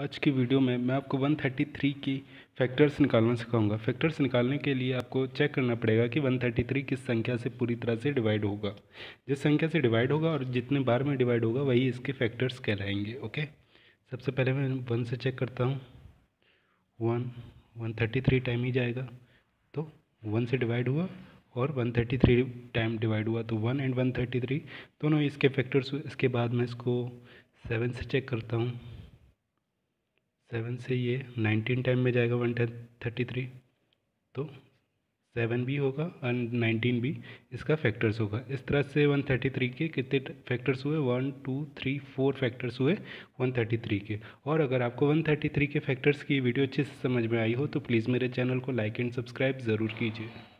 आज की वीडियो में मैं आपको 133 की फैक्टर्स निकालना सिखाऊंगा। फैक्टर्स निकालने के लिए आपको चेक करना पड़ेगा कि 133 किस संख्या से पूरी तरह से डिवाइड होगा। जिस संख्या से डिवाइड होगा और जितने बार में डिवाइड होगा वही इसके फैक्टर्स कहलाएंगे। ओके, सबसे पहले मैं 1 से चेक करता हूँ। 133 टाइम ही जाएगा, तो 1 से डिवाइड हुआ और 133 टाइम डिवाइड हुआ, तो 1 एंड 133 दोनों इसके फैक्टर्स हुए। इसके बाद मैं इसको 7 से चेक करता हूँ। 7 से ये 19 टाइम में जाएगा 133, तो 7 भी होगा और 19 भी इसका फैक्टर्स होगा। इस तरह से 133 के कितने फैक्टर्स हुए? 1 2 3 4 फैक्टर्स हुए 133 के। और अगर आपको 133 के फैक्टर्स की वीडियो अच्छे से समझ में आई हो तो प्लीज़ मेरे चैनल को लाइक एंड सब्सक्राइब ज़रूर कीजिए।